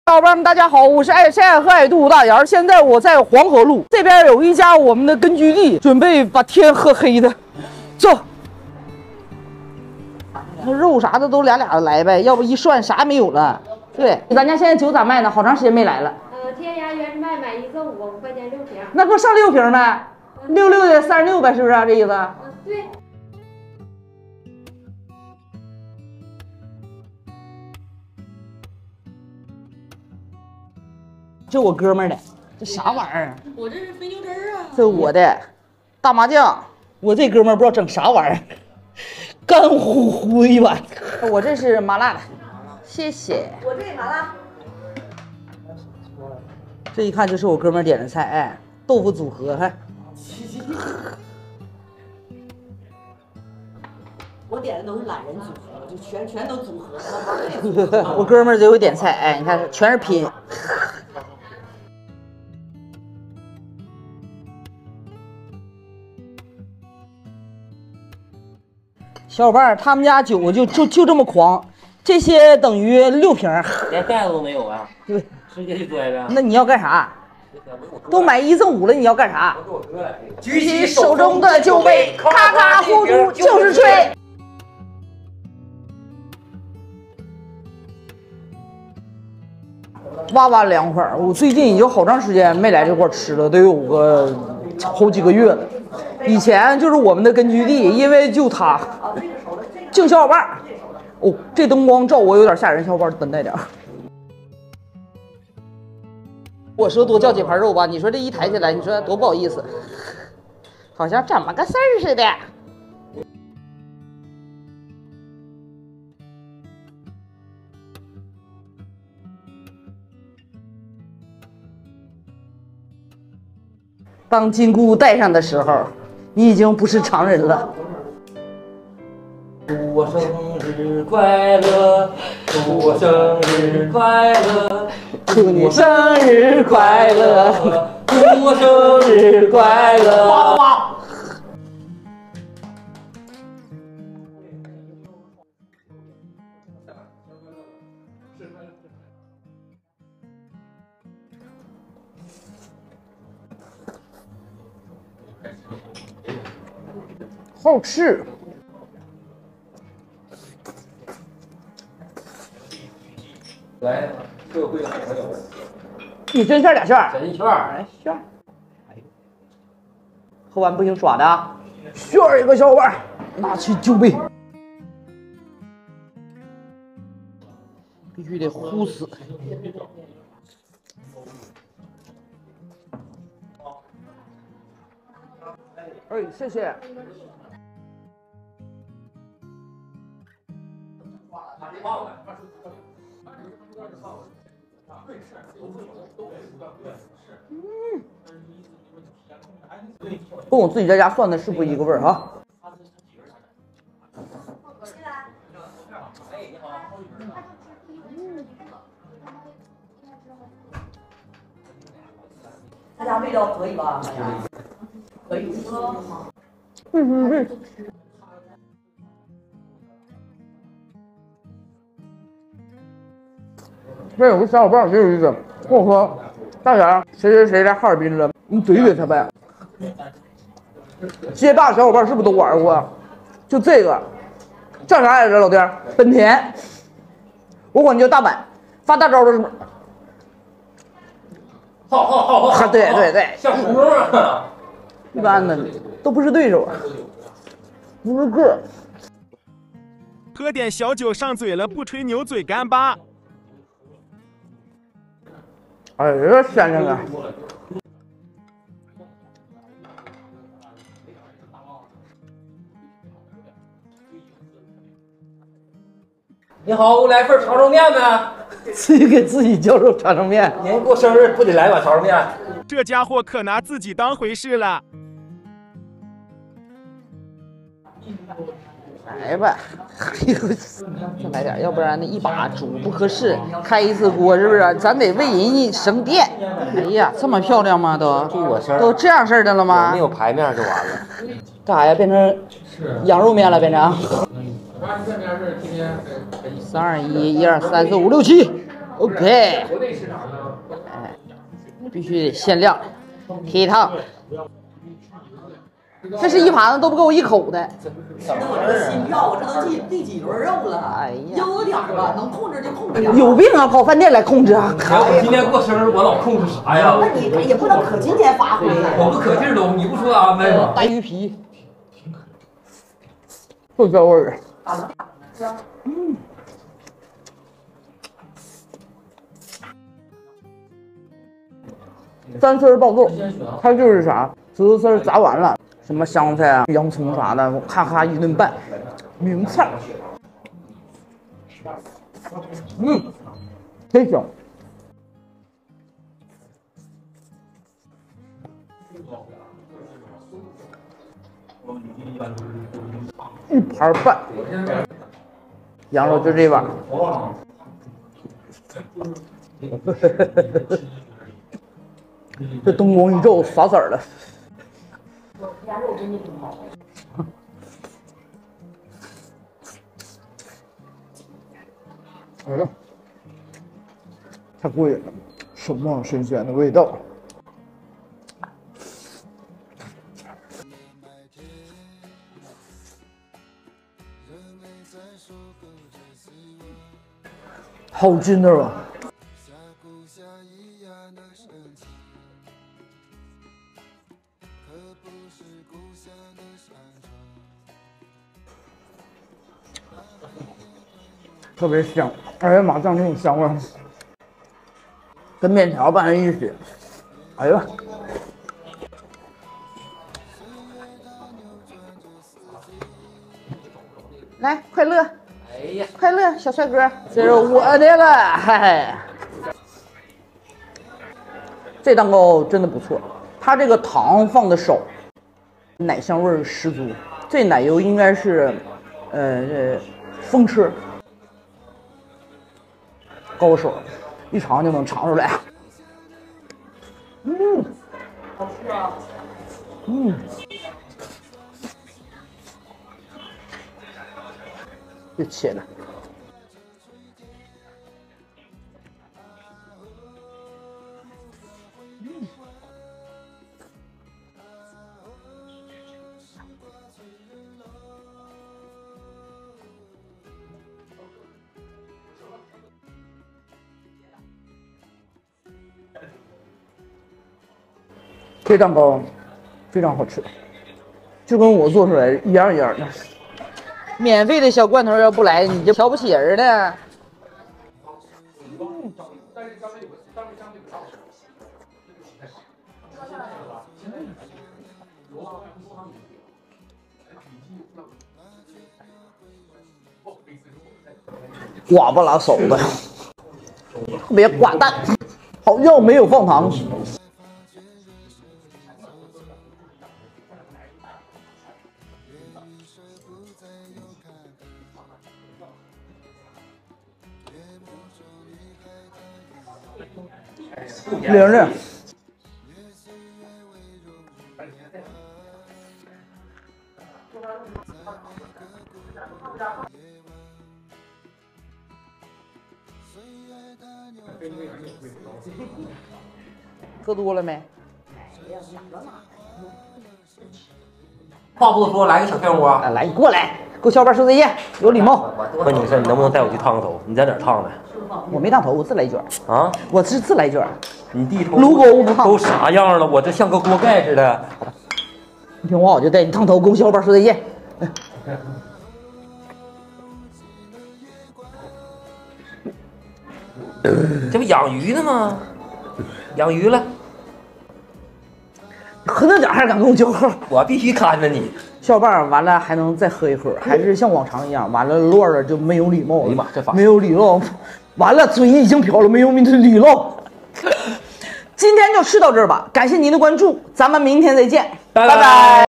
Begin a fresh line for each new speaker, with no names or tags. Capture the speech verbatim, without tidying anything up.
小伙伴们，大家好，我是爱晒和爱度大牙。现在我在黄河路这边有一家我们的根据地，准备把天喝黑的。走，那肉啥的都俩俩的来呗，要不一涮啥也没有了。对，咱家现在酒咋卖呢？好长时间没来了。
呃，天涯原卖买一赠五，五块钱六瓶。
那给我上六瓶呗，六六的三十六呗，是不是、啊、这意思？
嗯，对。
这我哥们儿的，这啥玩意儿？
我这是肥牛汁儿啊。
这我的大麻酱，我这哥们儿不知道整啥玩意儿，干乎乎一碗。我这是麻辣的，谢谢。
我这麻辣。
这一看就是我哥们儿点的菜，哎，豆腐组合，还。
我点的都是懒人组合，就全全都组合。
我哥们儿就会点菜，哎，你看全是拼。小伙伴，他们家酒就就就这么狂，这些等于六瓶，
连盖子都没有啊！
对，
直接就拽呗。
那你要干啥？都买一赠五了，你要干啥？举起手中的酒杯，咔咔呼嘟就是吹。哇哇凉快！我最近已经好长时间没来这块吃了，得有个好几个月了。以前就是我们的根据地，因为就它，敬小伙伴。哦，这灯光照我有点吓人，小伙伴等待点。我说多叫几盘肉吧，你说这一抬起来，你说多不好意思，好像怎么个事儿似的。当金箍戴上的时候，你已经不是常人了。
祝我生日快乐，祝我生日快乐，
祝你生日快乐，
祝我生日快乐。
哇哇！好吃。
来，社会好朋友，
一真馅俩馅儿，
真馅儿，
哎馅儿，哎呦，喝完不行耍的啊！馅儿一个小伙伴，拿起酒杯，必须得呼死。哎，谢谢。嗯，跟我自己在家涮的是不是一个味儿啊？
他家味道可以吧？可以。
嗯嗯嗯。这有个小伙伴挺有意思，跟我说：“大侠，谁谁谁来哈尔滨了，你怼怼他呗。”街霸小伙伴是不是都玩过？就这个叫啥来着，老弟？本田，我管你叫大阪，发大招的是不是？
好好好好，
对对对，
像葫芦啊！
一般的都不是对手，不是个。
喝点小酒上嘴了，不吹牛嘴干巴。
哎呀，鲜着呢！
你好，我来份长寿面呗。
自己给自己叫肉长寿面。
您过生日不得来碗长寿面？
这家伙可拿自己当回事了。
来吧，哎呦，再来点，要不然那一把煮不合适，开一次锅是不是？咱得为人家省电。哎呀，这么漂亮吗？都都这样式的了吗？
没有排面就完了。
干啥呀？变成羊肉面了，变成。三二一，一二三四五六七， OK，
国内市场呢？
哎，必须得限量，忒烫。这是一盘子都不够一口的。
吃的我这心跳，我这都第第几轮肉了？
哎呀，
悠着点吧，能控制就控制点。
有病啊，跑饭店来控制啊！
我今天过生日，我老控制啥呀？
那你也不能可今天发挥。
我不可劲儿都，你不说安排吗？
带鱼皮，够焦味儿。嗯。三丝爆豆，它就是啥，石头丝炸完了，什么香菜啊、洋葱啥的，咔咔一顿拌，名菜。嗯，真香。一盘饭，羊肉就这碗。这灯光一照，啥色儿了？哎呀，太贵了，手冒神仙的味道。好劲的啊！特别香，哎呀妈，酱这种香味，跟面条拌在一起，哎呀，来快乐，
哎呀，
快乐小帅哥，这是我的了，嗨，这蛋糕真的不错，它这个糖放的少，奶香味十足，这奶油应该是，呃，风车。高手，一尝就能尝出来。嗯，好吃啊。嗯，别切了。嗯。这蛋糕非常好吃，就跟我做出来一样一样的。免费的小罐头要不来，你就瞧不起人呢。寡不拉手的，特别寡淡，好像没有放糖。玲玲，喝多了没？
话不多说，来个小天窝。
啊，来，你过来，给我小伙说再见，有礼貌。
问你个事，你能不能带我去烫个头？你在哪儿烫的？
我没烫头，我自来卷
啊，
我是自来卷。
你弟头
撸沟不烫，
都啥样了？我这像个锅盖似的。
你听话，我就带你烫头，跟我小伙伴说再见。
这不养鱼呢吗？养鱼了，
喝那点还敢跟我叫号？
我必须看着你。
小伙伴完了还能再喝一盒，还是像往常一样，完了落了就没有礼貌了。
哎呀妈，这法
没有礼貌，完了嘴已经瓢了，没有礼貌。今天就吃到这儿吧，感谢您的关注，咱们明天再见，
拜拜。
拜拜。